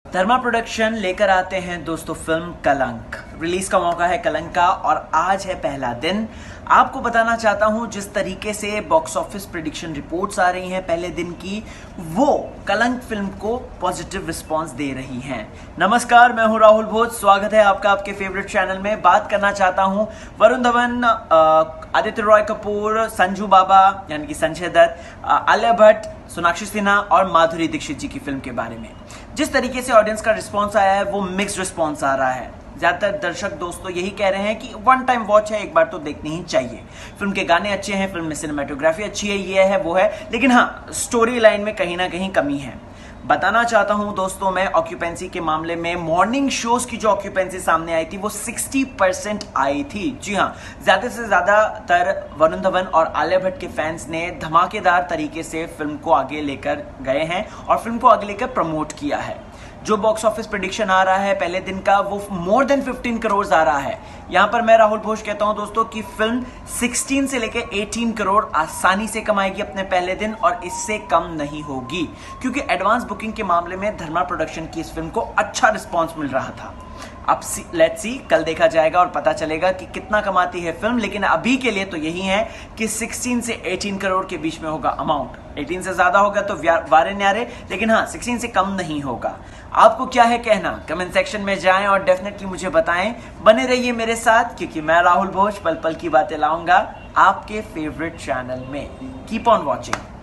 धर्मा production लेकर आते हैं दोस्तों फिल्म कलंक। रिलीज का मौका है कलंक का और आज है पहला दिन। आपको बताना चाहता हूं जिस तरीके से बॉक्स ऑफिस प्रेडिक्शन रिपोर्ट्स आ रही हैं पहले दिन की, वो कलंक फिल्म को पॉजिटिव रिस्पांस दे रही हैं। नमस्कार, मैं हूं राहुल भोज, स्वागत है आपका आपके फेवरेट चैनल में। बात करना चाहता हूं वरुण धवन, आदित्य रॉय कपूर, संजू बाबा यानी कि संजय दत्त, आलिया भट्ट, सोनाक्षी सिन्हा और माधुरी दीक्षित जी की फिल्म के बारे में। जिस तरीके से ऑडियंस का रिस्पांस आया है वो मिक्स्ड रिस्पांस आ रहा है। ज्यादातर दर्शक दोस्तों यही कह रहे हैं कि वन टाइम वॉच है, एक बार तो देखनी ही चाहिए। फिल्म के गाने अच्छे हैं, फिल्म में सिनेमेटोग्राफी अच्छी है, ये है वो है, लेकिन हाँ, स्टोरी लाइन में कहीं ना कहीं कमी है। बताना चाहता हूं दोस्तों मैं ऑक्यूपेंसी के मामले में, मॉर्निंग शोज की जो ऑक्यूपेंसी सामने आई थी वो 60% आई थी। जी हां, ज्यादा से ज्यादातर वरुण धवन और आलिया भट्ट के फैंस ने धमाकेदार तरीके से फिल्म को आगे लेकर गए हैं और फिल्म को आगे लेकर प्रमोट किया है। जो बॉक्स ऑफिस प्रेडिक्शन आ रहा है पहले दिन का वो मोर देन 15 करोड़ आ रहा है। यहां पर मैं राहुल घोष कहता हूं दोस्तों कि फिल्म 16 से लेकर 18 करोड़ आसानी से कमाएगी अपने पहले दिन और इससे कम नहीं होगी, क्योंकि एडवांस बुकिंग के मामले में धर्मा प्रोडक्शन की इस फिल्म को अच्छा रिस्पांस मिल रहा था। अब लेट्स सी, कल देखा जाएगा और पता चलेगा कि कितना कमाती है फिल्म। लेकिन अभी के लिए तो यही है कि 16 से 18 करोड़ के बीच में होगा अमाउंट। 18 से ज्यादा होगा तो वारे न्यारे, लेकिन हाँ, 16 से कम नहीं होगा। आपको क्या है कहना, कमेंट सेक्शन में जाएं और डेफिनेटली मुझे बताएं। बने रहिए मेरे साथ, क्योंकि मैं राहुल घोष पल पल की बातें लाऊंगा आपके फेवरेट चैनल में। Keep on watching.